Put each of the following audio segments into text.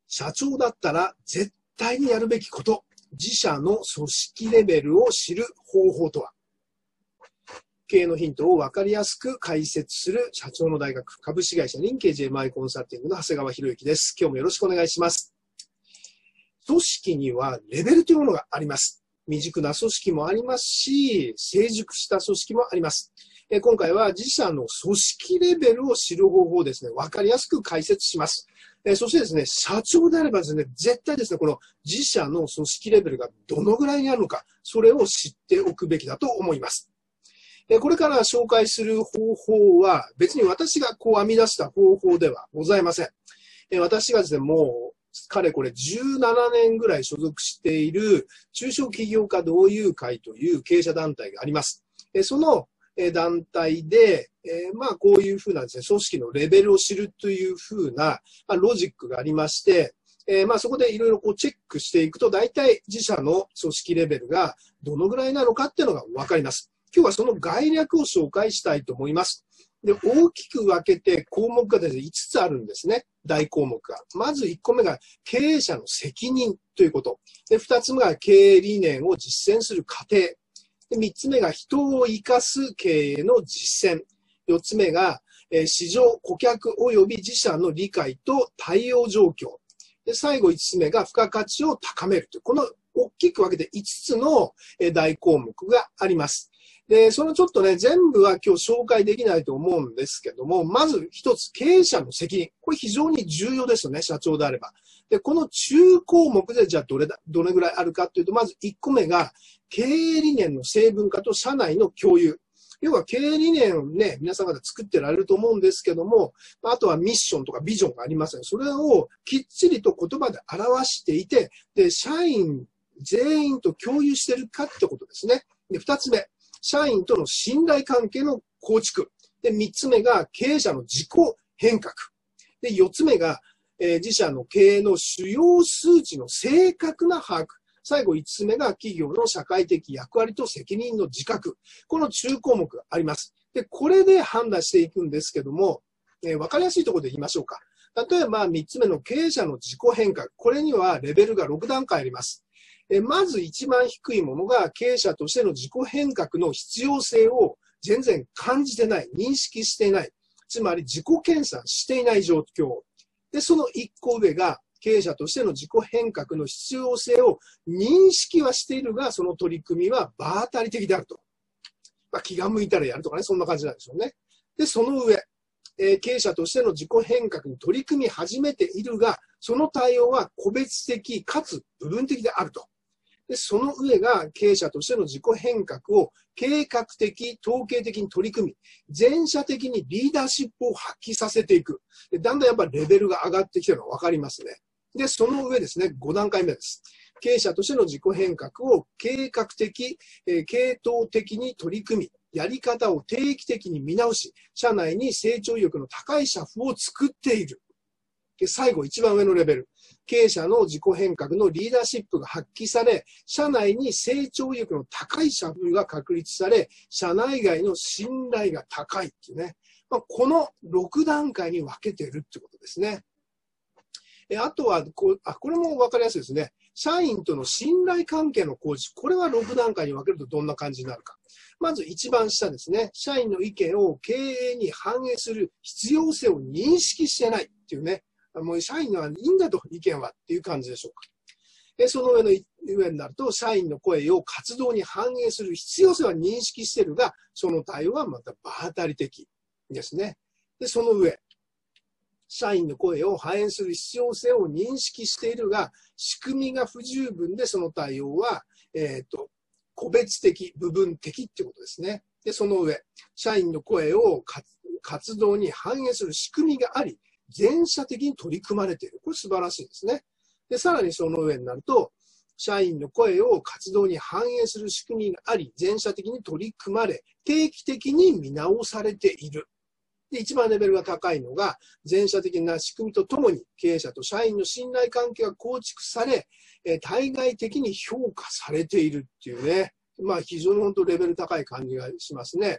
社長だったら絶対にやるべきこと、自社の組織レベルを知る方法とは。経営のヒントを分かりやすく解説する社長の大学株式会社リンケージ MI コンサルティングの長谷川博之です。今日もよろしくお願いします。組織にはレベルというものがあります。未熟な組織もありますし、成熟した組織もあります。今回は自社の組織レベルを知る方法をですね、分かりやすく解説します。そしてですね、社長であればですね、絶対ですね、この自社の組織レベルがどのぐらいにあるのか、それを知っておくべきだと思います。これから紹介する方法は、別に私がこう編み出した方法ではございません。私がですね、もう、かれこれ17年ぐらい所属している中小企業家同友会という経営者団体があります。その団体で、こういうふうなですね、組織のレベルを知るというふうなロジックがありまして、そこでいろいろこうチェックしていくと、大体自社の組織レベルがどのぐらいなのかっていうのがわかります。今日はその概略を紹介したいと思います。で、大きく分けて項目がですね、5つあるんですね。大項目が。まず1個目が経営者の責任ということ。で、2つ目が経営理念を実践する過程。で、3つ目が人を生かす経営の実践。4つ目が市場、顧客及び自社の理解と対応状況。で、最後5つ目が付加価値を高めるという、この大きく分けて5つの大項目があります。で、そのちょっとね、全部は今日紹介できないと思うんですけども、まず一つ、経営者の責任。これ非常に重要ですよね、社長であれば。で、この中項目でじゃあどれぐらいあるかというと、まず1個目が、経営理念の成分化と社内の共有。要は経営理念をね、皆さん方作ってられると思うんですけども、あとはミッションとかビジョンがありますね。それをきっちりと言葉で表していて、で、社員全員と共有してるかってことですね。で、2つ目。社員との信頼関係の構築。で、3つ目が経営者の自己変革。で、4つ目が、自社の経営の主要数値の正確な把握。最後5つ目が企業の社会的役割と責任の自覚。この中項目があります。で、これで判断していくんですけども、わかりやすいところで言いましょうか。例えば3つ目の経営者の自己変革。これにはレベルが6段階あります。まず一番低いものが経営者としての自己変革の必要性を全然感じてない、認識していない。つまり自己研鑽していない状況。で、その一個上が経営者としての自己変革の必要性を認識はしているが、その取り組みは場当たり的であると。気が向いたらやるとかね、そんな感じなんでしょうね。で、その上、経営者としての自己変革に取り組み始めているが、その対応は個別的かつ部分的であると。で、その上が経営者としての自己変革を計画的、統計的に取り組み、全社的にリーダーシップを発揮させていく。で、だんだんやっぱレベルが上がってきてるのがわかりますね。で、その上ですね、5段階目です。経営者としての自己変革を計画的、系統的に取り組み、やり方を定期的に見直し、社内に成長意欲の高い社風を作っている。で、最後、一番上のレベル。経営者の自己変革のリーダーシップが発揮され、社内に成長意欲の高い社風が確立され、社内外の信頼が高いっていうね。この6段階に分けているってことですね。あとはこれも分かりやすいですね。社員との信頼関係の構築。これは6段階に分けるとどんな感じになるか。まず一番下ですね。社員の意見を経営に反映する必要性を認識してないっていうね。もう社員はいいんだと、意見はっていう感じでしょうか。その上になると、社員の声を活動に反映する必要性は認識しているが、その対応はまた場当たり的ですね。で、その上、社員の声を反映する必要性を認識しているが、仕組みが不十分でその対応は、個別的、部分的ってことですね。で、その上、社員の声を活動に反映する仕組みがあり、全社的に取り組まれている。これ素晴らしいですね。で、さらにその上になると、社員の声を活動に反映する仕組みがあり、全社的に取り組まれ、定期的に見直されている。で、一番レベルが高いのが、全社的な仕組みとともに、経営者と社員の信頼関係が構築され、対外的に評価されているっていうね。非常に本当レベル高い感じがしますね。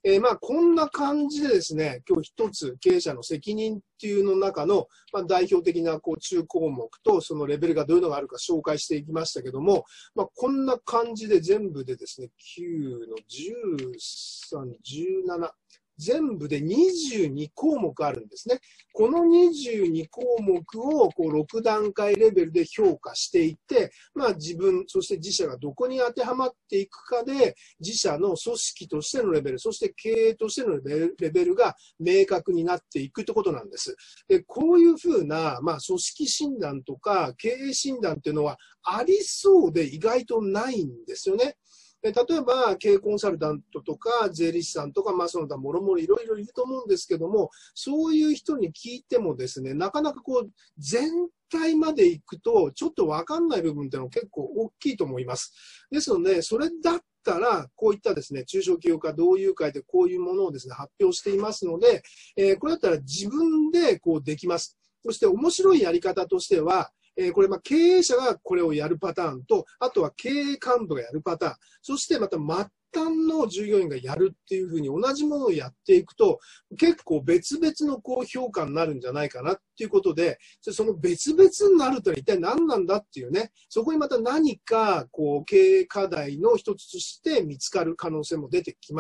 こんな感じでですね、今日一つ経営者の責任っていうの中の、代表的な中項目とそのレベルがどういうのがあるか紹介していきましたけども、こんな感じで全部でですね、9の13、17、全部で22項目あるんですね。この22項目を6段階レベルで評価していって、自分、そして自社がどこに当てはまっていくかで、自社の組織としてのレベル、そして経営としてのレベルが明確になっていくということなんです。で、こういうふうな、組織診断とか経営診断っていうのはありそうで意外とないんですよね。例えば、経営コンサルタントとか、税理士さんとか、その他もろもろいろいろいると思うんですけども、そういう人に聞いてもですね、なかなか全体まで行くと、ちょっとわかんない部分っていうのは結構大きいと思います。ですので、それだったら、こういったですね、中小企業家同友会でこういうものをですね、発表していますので、これだったら自分でできます。そして面白いやり方としては、これ経営者がこれをやるパターンと、あとは経営幹部がやるパターン、そしてまた末端の従業員がやるっていうふうに同じものをやっていくと、結構別々の評価になるんじゃないかなっていうことで、その別々になるとは一体何なんだっていうね、そこにまた何か経営課題の一つとして見つかる可能性も出てきます。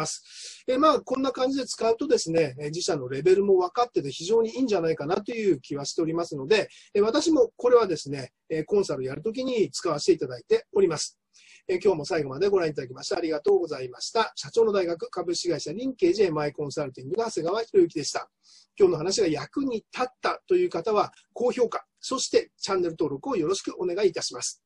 こんな感じで使うとですね、自社のレベルも分かってて非常にいいんじゃないかなという気はしておりますので、私もこれはですね、コンサルやるときに使わせていただいております。今日も最後までご覧いただきましてありがとうございました。社長の大学株式会社リンケージ MI コンサルティングの長谷川博之でした。今日の話が役に立ったという方は高評価、そしてチャンネル登録をよろしくお願いいたします。